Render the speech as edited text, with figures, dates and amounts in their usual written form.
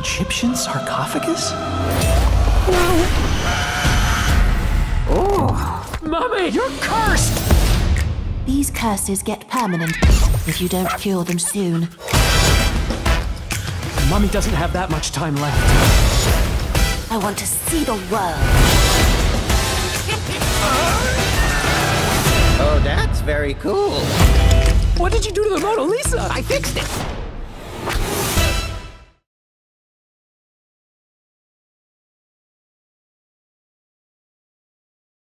Egyptian sarcophagus? Oh, Mummy, you're cursed! These curses get permanent if you don't cure them soon. Mummy doesn't have that much time left. I want to see the world. Oh, that's very cool. What did you do to the Mona Lisa? I fixed it.